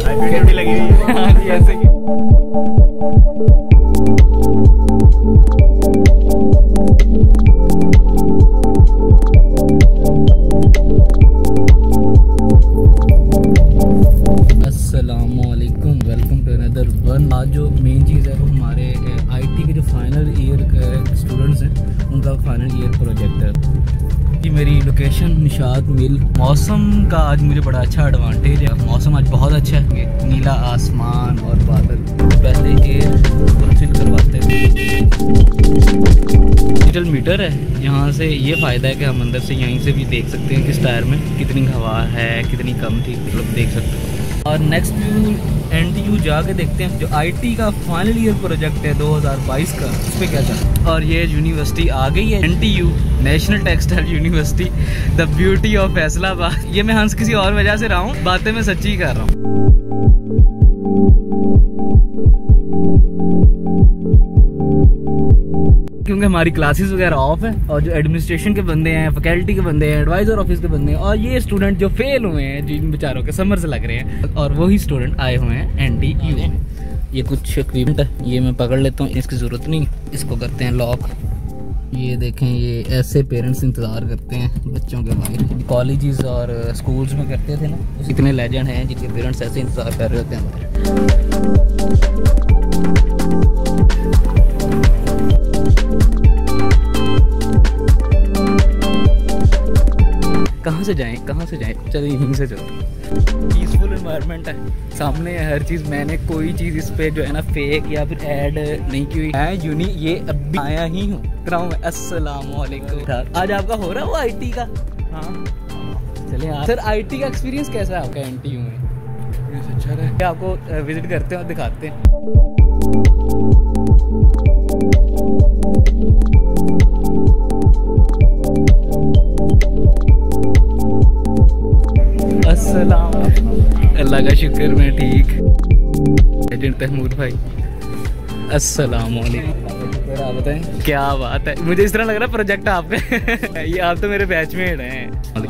Duty लगी हुई है। हाँ जी ऐसे ही। अस्सलामुअलैकुम, वेलकम टू अनदर वन। आज जो मेन चीज़ है वो हमारे आईटी के जो फाइनल ईयर के स्टूडेंट्स हैं उनका फाइनल ईयर प्रोजेक्ट है। कि मेरी लोकेशन निशात मिल। मौसम का आज मुझे बड़ा अच्छा एडवांटेज है। मौसम आज बहुत अच्छा है, नीला आसमान और बादल। पहले एयर फुलफिल करवाते हैं। डिजिटल मीटर है, यहाँ से ये फ़ायदा है कि हम अंदर से यहीं से भी देख सकते हैं कि इस टायर में कितनी हवा है, कितनी कम थी, मतलब देख सकते हैं। और नेक्स्ट व्यू NTU जाके देखते हैं जो IT का फाइनल ईयर प्रोजेक्ट है 2022 का, उस पर क्या चल। और ये यूनिवर्सिटी आ गई है, NTU national textile university, the beauty of Faisalabad. ये मैं हंस किसी और वजह से रहा हूँ, बातें मैं सच्ची कर रहा हूँ। क्योंकि हमारी क्लासेस वगैरह ऑफ है और जो एडमिनिस्ट्रेशन के बंदे हैं, फैकल्टी के बंदे हैं, एडवाइजर ऑफिस के बंदे हैं और ये स्टूडेंट जो फेल हुए हैं, जिन बेचारों के समर से लग रहे हैं, और वही स्टूडेंट आए हुए हैं NTU में। ये कुछ इक्विपमेंट है, ये मैं पकड़ लेता हूँ, इसकी ज़रूरत नहीं, इसको करते हैं लॉक। ये देखें, ये ऐसे पेरेंट्स इंतज़ार करते हैं बच्चों के बाहर। कॉलेजेस और स्कूल्स में करते थे ना, इतने लेजेंड हैं जिनके पेरेंट्स ऐसे इंतज़ार कर रहे होते हैं। कहाँ से जाएं, कहाँ से जाएं, चलो यहीं से चलते। पीसफुल एनवायरनमेंट है, सामने है हर चीज़। मैंने कोई चीज़ इस पे जो है ना फेक या फिर ऐड नहीं की हुई है। यूनी ये अभी आया ही हूँ कराऊँ मैं। अस्सलामुअलैकुम। आज आपका हो रहा है वो IT का? हाँ चले सर, IT का एक्सपीरियंस कैसा है आपका NTU में? अच्छा है, आपको विजिट करते हैं और दिखाते हैं। अल्लाह का शुक्र मैं ठीक। एजेंट तहमूद भाई, अस्सलाम वालेकुम। आप बताएं क्या बात है। मुझे इस तरह लग रहा है प्रोजेक्ट आपका ये आप तो मेरे बैचमेट हैं।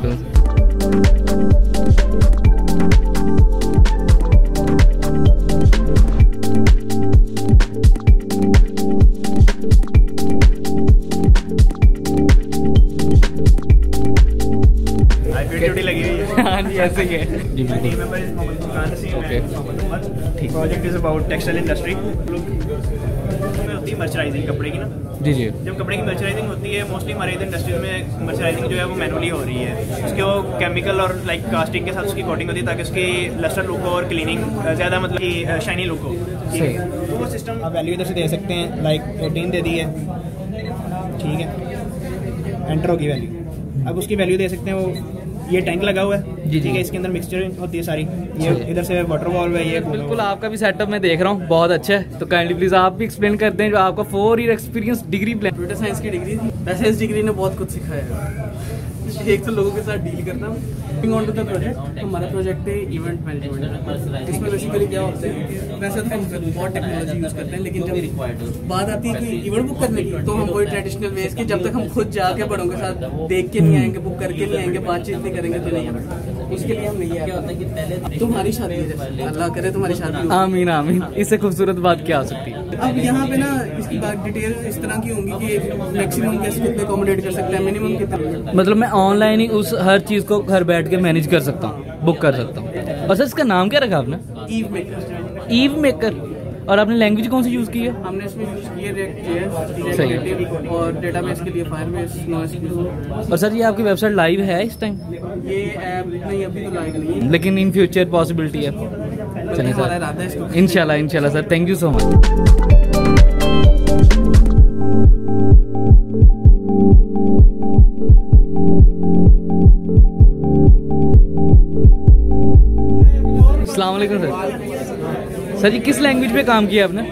ड्यूटी लगी हुई है। हाँ जी ऐसे ही है जी, बिल्कुल। ओके ठीक। Project is about textile industry. होती है मर्चराइजिंग कपड़े की ना जी जी। जब कपड़े की मर्चराइजिंग होती है, मोस्टली हमारे इधर इंडस्ट्रीज में मर्चराइजिंग जो है वो मैनुअली हो रही है। उसके वो केमिकल और लाइक कास्टिंग के साथ उसकी कोटिंग होती है ताकि उसकी लस्टर लुक हो और क्लीनिंग ज़्यादा मतलब कि शाइनी लुक हो। तो वो सिस्टम आप वैल्यू इधर से दे सकते हैं, लाइक 18 दे दी है, ठीक है, एंटर होगी वैल्यू। अब उसकी वैल्यू दे सकते हैं। वो ये टैंक लगा हुआ है जी, ठीक है, इसके अंदर मिक्सचर होती है सारी। ये इधर से वाटर वॉल्व है। ये बिल्कुल आपका भी सेटअप मैं देख रहा हूँ, बहुत अच्छा है। तो काइंडली प्लीज आप भी एक्सप्लेन करते हैं जो आपका 4 year experience degree plan. Computer science की डिग्री थी। वैसे इस डिग्री ने बहुत कुछ सिखाया है। एक तो लोगों के साथ डील करना। ऑन टू द प्रोजेक्ट, हमारा प्रोजेक्ट है इवेंट मैनेजमेंट। इसमें बेसिकली क्या होता है, वैसे तो हम बहुत टेक्नोलॉजी यूज़ करते हैं, लेकिन जब बात आती है कि इवेंट बुक करने की, तो हम वही ट्रेडिशनल वेज की, जब तक हम खुद जाके बड़ों के साथ देख के नहीं आएंगे, बुक करके नहीं आएंगे, बातचीत नहीं करेंगे तो नहीं। उसके लिए हम नहीं आए। तुम्हारी शादी है, अल्लाह करे तुम्हारी शादी। आमीन आमीन। इससे खूबसूरत बात क्या हो सकती है। अब यहाँ पे ना इसकी बात डिटेल इस तरह की होंगी कि मैक्सिमम गेस्ट कितने अकोमोडेट कर सकते हैं, मिनिमम कितना। मतलब मैं ऑनलाइन ही उस हर चीज़ को घर बैठ के मैनेज कर सकता हूँ, बुक कर सकता हूँ। और सर इसका नाम क्या रखा आपने? Eve maker. Eve maker. और आपने लैंग्वेज कौन सी यूज़ की है? हमने इसमें यूज़ की है React.js और डेटाबेस के लिए Firebase, NoSQL। और सर ये आपकी वेबसाइट लाइव है इस टाइम? ये ऐप नहीं, अभी तो लाइव नहीं है, लेकिन इन फ्यूचर पॉसिबिलिटी है। चलें हमारा इरादा है इसको। इंशाल्लाह इंशाल्लाह sir, thank you so much. अस्सलाम वालेकुम सर। जी किस लैंग्वेज पे काम किया आपने?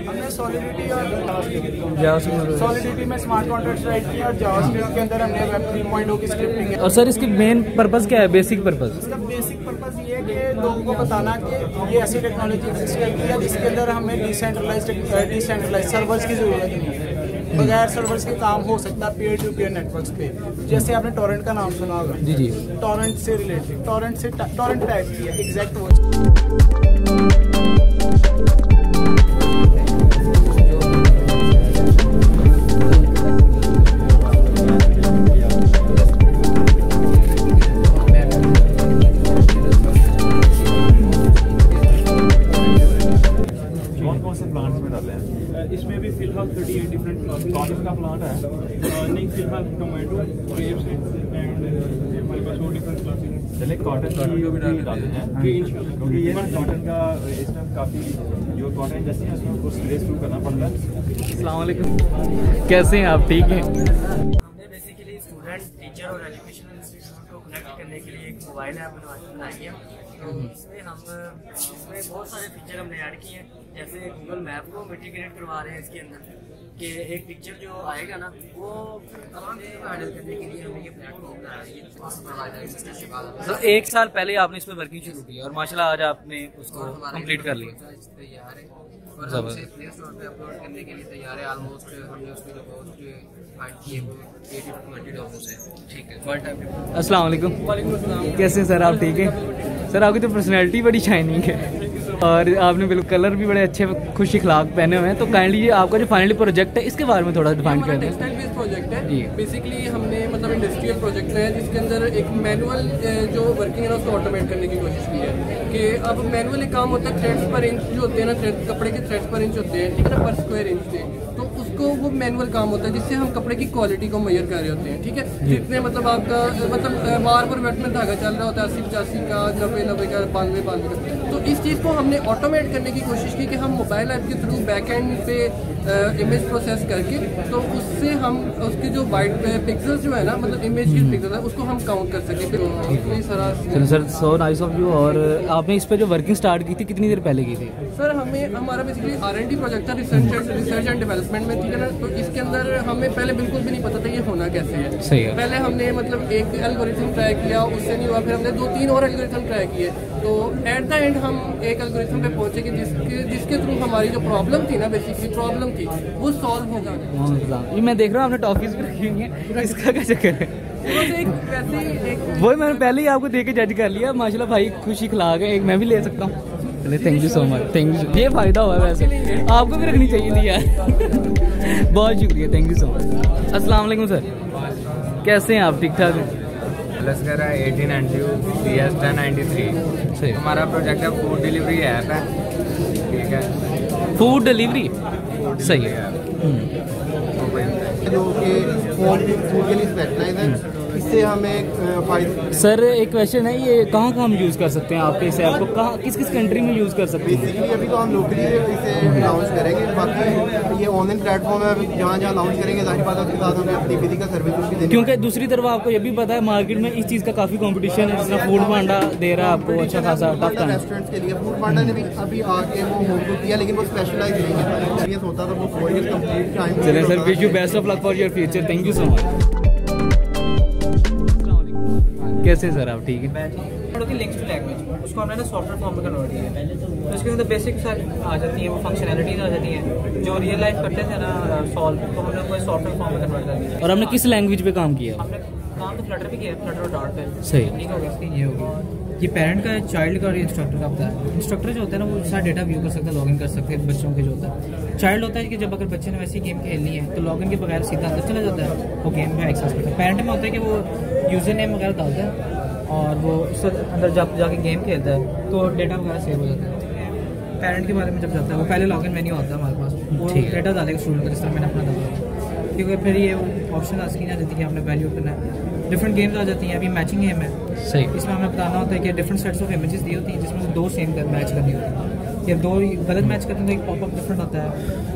सॉलिडिटी में स्मार्ट कॉन्ट्रैक्ट्स राइट किया और जावास्क्रिप्ट के अंदर हमने वेब 3.0 की स्क्रिप्टिंग है। और सर इसकी मेन पर्पस क्या है, बेसिक पर्पस? इसका बेसिक पर्पस ये है कि लोगों को बताना कि ये ऐसी टेक्नोलॉजी एग्जिस्ट करती है जिसके अंदर हमें डिसेंट्रलाइज सर्वर्स की जरूरत नहीं है। बगैर सर्वर्स के काम हो सकता है पीयर टू पीयर नेटवर्क्स पे। जैसे आपने टॉरेंट का नाम सुना होगा। जी जी। टॉरेंट से रिलेटेड, टॉरेंट टाइप की है एग्जैक्ट वो। का प्लांट है, नहीं फिलहाल टोमेटो, ग्रेप्स एंड हमारे पास और डिफरेंट क्लासेस हैं। चले कॉटन भी डालते हैं क्योंकि ये ना कॉटन का इस टाइम काफ़ी जो कॉटन इंडस्ट्री है उसमें उसको स्ट्रेस थ्रू करना पड़ता है। अस्सलाम वालेकुम, कैसे हैं आप? ठीक हैं। हमने बेसिकली स्टूडेंट, टीचर और एजुकेशन इंस्टीट्यूट को कनेक्ट करने के लिए एक मोबाइल ऐप बनाई है। तो इसमें बहुत सारे फीचर हमने ऐड किए हैं, जैसे गूगल मैप को इंटीग्रेट करवा रहे हैं इसके अंदर कि एक पिक्चर जो आएगा ना वो आराम से हैंडल करने के लिए हमें ये प्लेटफॉर्म बनाया है। तो 1 साल पहले आपने इस पर वर्किंग शुरू की और माशाल्लाह आज आपने उसको कंप्लीट कर लिया। तैयार है और हम उसे प्ले स्टोर पे अपलोड करने के लिए तैयार है। ऑलमोस्ट हमने उसमें जो पोस्ट फाइंड किए वो 80 to 20 डॉलर्स है। ठीक है, वन टाइम। अस्सलाम वालेकुम, कैसे हैं सर? आप ठीक हैं? सर आपकी तो पर्सनैलिटी बड़ी शाइनिंग है और आपने बिल्कुल कलर भी बड़े अच्छे खुश इखलाक पहने हुए हैं। तो काइंडली आपका जो फाइनली प्रोजेक्ट है इसके बारे में थोड़ा डिफाइन कर दें। टेक्सटाइल बेस्ड प्रोजेक्ट है। बेसिकली हमने मतलब इंडस्ट्रियल प्रोजेक्ट है जिसके अंदर एक मैनुअल जो वर्किंग है ना उसको ऑटोमेट करने की कोशिश की है कि अब मैनुअली काम होता है, थ्रेड्स पर इंच जो होते हैं ना, कपड़े के थ्रेड्स पर इंच होते हैं, ठीक है ना, पर स्क्वायर इंच पे, तो उसको वो मैनुअल काम होता है जिससे हम कपड़े की क्वालिटी को मेजर कर रहे होते हैं। ठीक है, जितने मतलब आपका मतलब बार पर वेट में धागा चल रहा होता है 80-85 का, 90 का, 92 का, तो इस चीज़ को हमने ऑटोमेट करने की कोशिश की कि हम मोबाइल ऐप के थ्रू बैक एंड पे इमेज प्रोसेस करके तो उससे हम उसके जो वाइट पिक्सल्स जो है ना, मतलब इमेज की पिक्सल है उसको हम काउंट कर सकें। चलो sir, so nice of you. और आपने इस पर जो वर्किंग स्टार्ट की थी कितनी देर पहले की थी? सर हमारा बेसिकली R&D प्रोजेक्ट था, रिसर्च एंड डेवलपमेंट में, ठीक है ना। तो इसके अंदर हमें पहले बिल्कुल भी नहीं पता था ये होना कैसे है। सही है। पहले हमने मतलब एक एल्गोरिथम ट्राई किया, उससे नहीं हुआ, फिर हमने 2-3 और एल्गोरिथम ट्राई किए। तो एट द एंड हम एक एल्गोरिथम पे पहुंचे कि जिसके थ्रू हमारी जो प्रॉब्लम थी ना, बेसिकली प्रॉब्लम थी वो सॉल्व हो गया। ये मैं देख रहा हूँ आपने टॉफीज भी रखी हुई हैं, इसका क्या चक्कर है? वही मैंने पहले ही आपको देख के जज कर लिया। माशाल्लाह भाई खुशी खिला गए, एक मैं भी ले सकता हूँ। चलिए, thank you so much, thank you. ये फायदा हुआ वैसे, आपको भी रखनी चाहिए थी यार। बहुत शुक्रिया, थैंक यू सो मच। अस्सलाम वालेकुम सर, कैसे हैं आप? ठीक ठाक हैं? लश्कर है 1892 CS 1093। सही। हमारा प्रोजेक्ट है फूड डिलीवरी ऐप है, ठीक है, फूड डिलीवरी। सही है। जो कि फूड के लिए स्पेशलाइज है, इससे हमें फायदा। सर एक क्वेश्चन है, ये कहाँ हम यूज़ कर सकते हैं आपके इस ऐप को? कहाँ किस कंट्री में यूज़ कर सकते हैं? बेसिकली अभी तो हम लोकली इसे लॉन्च करेंगे, बाकी ये ऑनलाइन प्लेटफॉर्म है, जहाँ जहाँ लॉन्च करेंगे जाहिर बात है उसके साथ हमें अपनी फिजिकल सर्विस भी देनी। क्योंकि दूसरी तरफ आपको ये भी पता है मार्केट में इस चीज़ का काफ़ी कंपटीशन है, जिसमें फूड पांडा दे रहा है आपको अच्छा खासा टफ टाइम। रेस्टोरेंट्स के लिए फूड पांडा ने भी अभी आके वो होम किया, लेकिन वो स्पेशलाइज नहीं है। ये होता था वो 4 years कंप्लीट टाइम। चलिए sir, wish you best of luck for your future, thank you so much. कैसे सर आप? ठीक है। की लिंक्स टू लैंग्वेज उसको हमने ना सॉफ्टवेयर फॉर्म में कन्वर्ट किया है। तो इसके अंदर बेसिक्स आ जाती हैं, वो फंक्शनैलिटीज आ जाती हैं जो रियल लाइफ करते थे ना सॉल्व, तो हमने कोई सॉफ्टवेयर फॉर्म में कन्वर्ट कर दिया। और हमने किस लैंग्वेज पे काम किया? हमने काम तो फ्लटर भी किया, फ्लटर और डार्ट पे। सही। ठीक हो गया, इसकी ये होगी। ये पेरेंट का, चाइल्ड का और इंस्ट्रक्टर का होता है। इंस्ट्रक्टर जो होता है ना वो सारा डेटा व्यू कर सकता है, लॉगिन कर सकते हैं बच्चों के जो होता है। चाइल्ड होता है कि जब अगर बच्चे ने वैसी गेम खेलनी है तो लॉगिन के बगैर सीधा अंदर चला जाता है, वो गेम में एक्सेस करता है। पेरेंट में होता है कि वो यूजर नेम वगैरह डालता है और वो उससे अंदर जब जाके गेम खेलता है तो डेटा वगैरह सेव हो जाता है। पेरेंट के बारे में जब जाता है वो पहले लॉगिन मेन्यू आता है हमारे पास, वो डेटा डालेगा स्टूडेंट का, जिस तरह मैंने अपना डाला, क्योंकि फिर ये ऑप्शन आ स्क्रीन आ जाती है कि आपने वैल्यू करना है। डिफरेंट गेम्स आ जाती हैं, अभी मैचिंग गेम है। सही। इसमें हमें बताना होता है कि डिफरेंट सेट्स ऑफ इमेजेस दी होती हैं जिसमें 2 सेम मैच करनी होती है, या 2 गलत मैच करते हैं तो एक पॉपअप डिफरेंट आता है।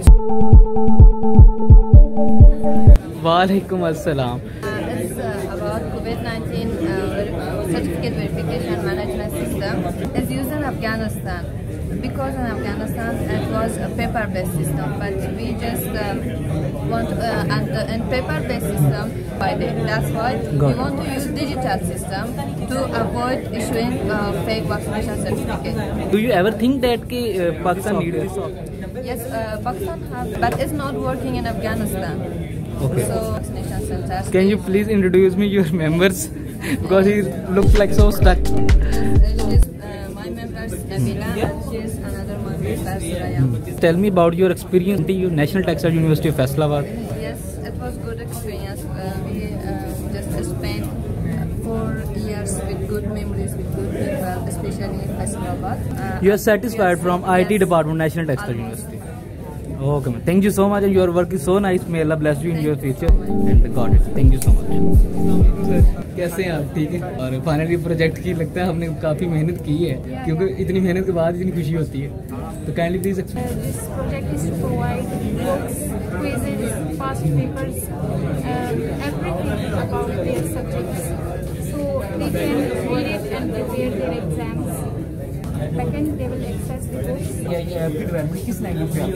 वालेकुम अस्सलाम। About COVID-19 certificate verification management system is used in Afghanistan. Because in Afghanistan it was a paper-based system, but we just want and paper-based system by day. That's why we want to use digital system to avoid issuing fake vaccination certificate. Do you ever think that Pakistan needs this? Yes, Pakistan has, but it's not working in Afghanistan. Okay. So vaccination centers. Can you please introduce me your members because he looks like so stuck. My members Nabila and she is another member Saraya. Tell me about your experience at the National Textile University of Faisalabad. Yes, it was good experience. We just spent 4 years with good memories with good people, especially in Faisalabad. You are satisfied from IT yes, department, National Textile almost. University. Okay, man. Thank you so much, and your work is so nice. May Allah bless you in your future and God it. Thank you so much. कैसे हैं आप? ठीक है। और finally project की लगता है हमने काफ़ी मेहनत की है, क्योंकि इतनी मेहनत के बाद इतनी खुशी होती है। तो kindly please explain. This project is to provide books, quizzes, past papers, everything about their subjects, so they can read it and prepare their exams. Second, they will access the books. ये आपकी development किस language पे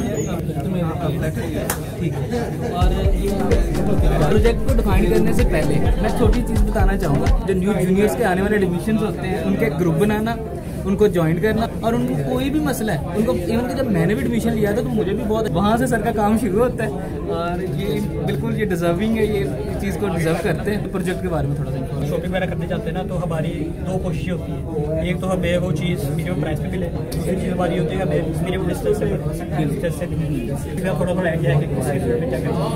ठीक है। और ये project को define करने से पहले मैं छोटी चीज़ बताना चाहूँगा। जो न्यू जूनियर्स के आने वाले एडमिशन होते हैं, उनके ग्रुप बनाना, उनको ज्वाइन करना, और उनको कोई भी मसला है उनको, इवन कि जब मैंने भी एडमिशन लिया था तो मुझे भी बहुत, वहाँ से सर का काम शुरू होता है। और ये बिल्कुल ये डिजर्विंग है, ये चीज़ को डिजर्व करते हैं। प्रोजेक्ट के बारे में थोड़ा सा शॉपिंग वगैरह करने जाते हैं ना, तो हमारी दो कोशिशें होती हैं। एक तो हमें वो चीज़ मिनिमम प्राइस पे मिले, दूसरी चीज़ हमारी होती है हमें मिनिमम डिस्टेंस से थोड़ा थोड़ा आइडिया है कि क्या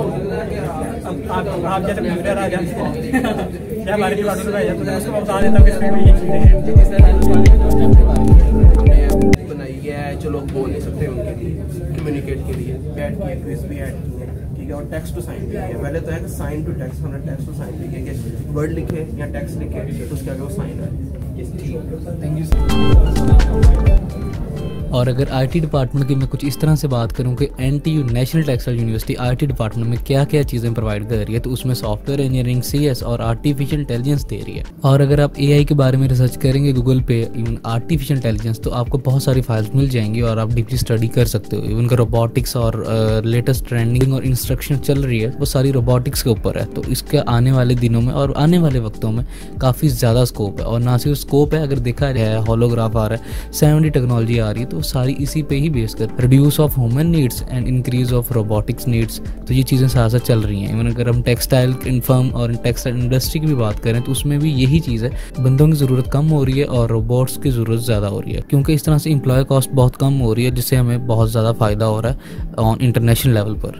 अब आप जैसे कंप्यूटर आ जाते हैं या हमारे डिपार्टमेंट में आ जाते हैं, उसको बता देता हूँ कि इसमें ये चीज़ें बनाई है जो लोग बोल नहीं सकते उनके लिए, कम्युनिकेट के लिए ऐड किए, क्विज भी ऐड किए, ठीक है। और टेक्स्ट टू साइन भी है। पहले तो है कि साइन टू टेक्स्ट होना, टेक्स्ट टू साइन लिखे कि वर्ड लिखे या टेक्स्ट लिखे तो उसके आगे वो साइन है। Thank you sir. और अगर आईटी डिपार्टमेंट की मैं कुछ इस तरह से बात करूं कि NTU national textile university IT department में क्या क्या चीज़ें प्रोवाइड कर रही है, तो उसमें सॉफ्टवेयर इंजीनियरिंग, सीएस और आर्टिफिशियल इंटेलिजेंस दे रही है। और अगर आप एआई के बारे में रिसर्च करेंगे गूगल पे, इवन आर्टिफिशियल इंटेलिजेंस, तो आपको बहुत सारी फाइल्स मिल जाएंगी और आप डीपली स्टडी कर सकते हो। इवन का रोबोटिक्स और लेटेस्ट ट्रेंडिंग और इंस्ट्रक्शन चल रही है वो सारी रोबोटिक्स के ऊपर है। तो इसके आने वाले दिनों में और आने वाले वक्तों में काफ़ी ज़्यादा स्कोप है। और ना सिर्फ स्कोप है, अगर देखा जाए होलोग्राफ आ रहा है, 7D टेक्नोलॉजी आ रही है, तो सारी इसी पे ही बेस कर reduce of human needs and increase of robotics needs, तो ये चीज़ें साथ साथ चल रही हैं। इवन अगर हम टेक्सटाइल फर्म और टेक्सटाइल इंडस्ट्री की भी बात करें तो उसमें भी यही चीज़ है, बंदों की ज़रूरत कम हो रही है और रोबोट्स की ज़रूरत ज़्यादा हो रही है, क्योंकि इस तरह से एम्प्लॉय कॉस्ट बहुत कम हो रही है, जिससे हमें बहुत ज़्यादा फ़ायदा हो रहा है ऑन इंटरनेशनल लेवल पर।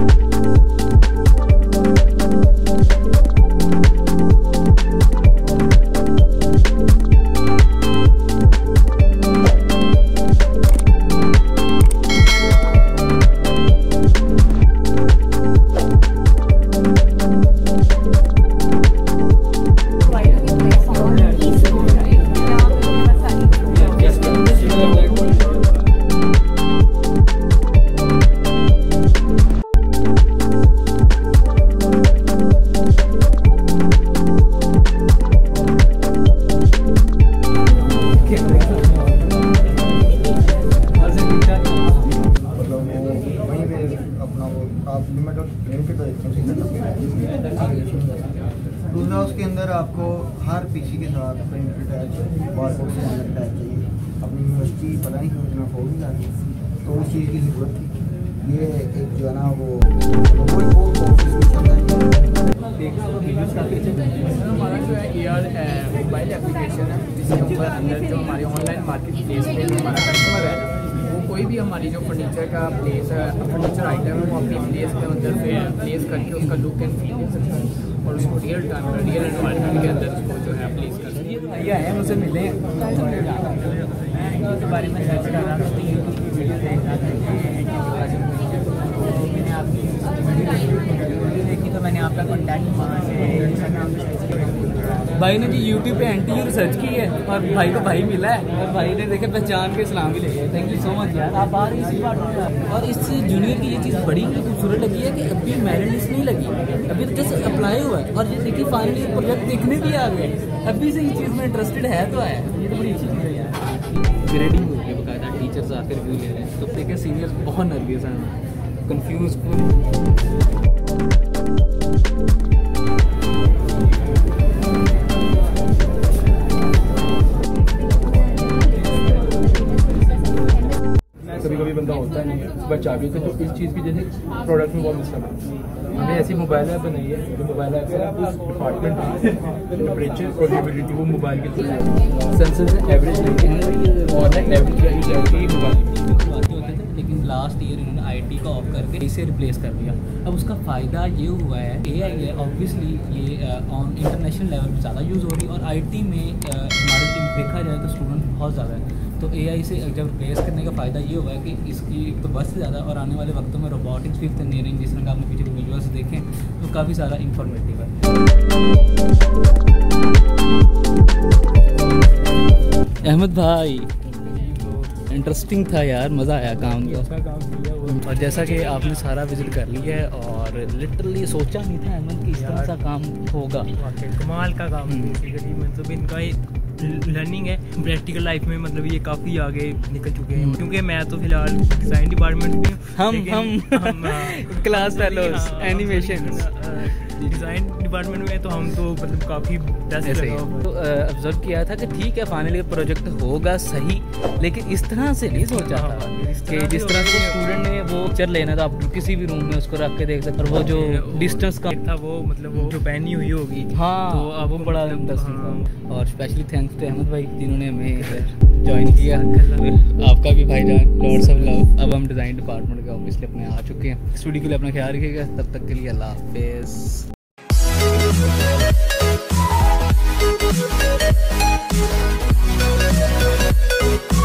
दूसरा उसके अंदर आपको हर पीसी के साथ printer attach, barcode scanner attach चाहिए। अपनी यूनिवर्सिटी पता नहीं क्यों इतना फोन नहीं आती, तो उस चीज़ की ज़रूरत थी। ये एक जो है ना वो ऑफिस में चल रहा है। हमारा जो है AR मोबाइल एप्लीकेशन है, जिसके अंदर जो हमारे ऑनलाइन मार्केट प्लेस में हमारा कस्टमर है, वो कोई भी हमारी जो फर्नीचर का प्लेस है, फर्नीचर आइटम है, वो अपनी प्लेस के अंदर प्लेस करके उसका लुक एंड फील दे सकता है और उसको रियल एनवायरनमेंट के अंदर उसको जो है प्लेस कर सकते हैं। भैया है मुझसे मिले के बारे में सर्च कर रहा था, तो यूट्यूब की वीडियो देख रहा था, मैंने आपकी वीडियो देखी तो मैंने आपका कॉन्टैक्ट वहाँ से इंस्टाग्राम पे भाई ने जी यूट्यूब पे एनटीयू रिसर्च की है और भाई को भाई मिला है और भाई ने देखे पहचान के सलाम भी ले लिया। थैंक यू सो मच यार, आप आ रही इसी बात में। और इस जूनियर की ये चीज़ बड़ी खूबसूरत लगी है कि अभी मेरिट लिस्ट नहीं लगी, अभी तो जस्ट अप्लाई हुआ है और ये देखिए फाइनली प्रोजेक्ट देखने भी आ गए। अभी से इस चीज़ में इंटरेस्टेड है तो है, ये तो बड़ी अच्छी चीज़ है यार। ग्रेडिंग हो गई बकायदा, टीचर्स आकर रिव्यू ले रहे हैं, तो देखिए सीनियर्स बहुत नर्वस हैं, कन्फ्यूज। कभी कभी बंदा होता नहीं है बच्चा भी, तो इस चीज़ की जैसे प्रोडक्ट में बहुत मिसका हमने ऐसी मोबाइल ऐप बनाई है, जो मोबाइल ऐप है उस डिपार्टमेंट टेम्परेचर और ह्यूमिडिटी वो मोबाइल के सेंसर से एवरेज लेके हैं और एवरेज जाएगी मोबाइल। लेकिन लास्ट ईयर इन्होंने आईटी का ऑफ करके इसे रिप्लेस कर दिया। अब उसका फ़ायदा ये हुआ है, एआई है ऑब्वियसली ये ऑन इंटरनेशनल लेवल पे ज़्यादा यूज़ हो रही है और आईटी में हमारे टीम देखा जाए तो स्टूडेंट बहुत ज़्यादा है। तो AI से जब रिप्लेस करने का फ़ायदा ये हुआ है कि इसकी तो बस ज़्यादा, और आने वाले वक्तों में रोबोटिक्स विद इंजीनियरिंग, जिस तरह का आपने पीछे विजुअल्स देखें तो काफ़ी सारा इंफॉर्मेटिव है। अहमद भाई इंटरेस्टिंग था यार, मज़ा आया काम का। और जैसा कि आपने सारा विजिट कर लिया है और लिटरली सोचा नहीं था अहमद कि इस तरह सा काम होगा। कमाल का काम बेसिकली, मतलब इनका लर्निंग है प्रैक्टिकल लाइफ में, मतलब ये काफ़ी आगे निकल चुके हैं। क्योंकि मैं तो फिलहाल डिज़ाइन डिपार्टमेंट में हम class fellows animation design department में, तो हम तो मतलब काफ़ी बेस्ट तो ऑब्जर्व किया था कि ठीक है फाइनली प्रोजेक्ट होगा सही, लेकिन इस तरह से नहीं सोचा था कि जिस तरह से स्टूडेंट ने वो पिक्चर लेना था, आप किसी भी रूम में उसको रख के देख सकते, और वो जो डिस्टेंस का था वो मतलब वो जो पहनी हुई होगी, हाँ तो अब वो बड़ा इंटरेस्टिंग था। और स्पेशली थैंक्स टू अहमद भाई जिन्होंने हमें ज्वाइन किया, आपका भी भाईजान लॉर्ड्स ऑफ लव। अब हम डिज़ाइन डिपार्टमेंट के ऑब्वियसली अपने आ चुके हैं। स्टूडियो के लिए अपना ख्याल रखिएगा, तब तक के लिए अल्लाह हाफिज़।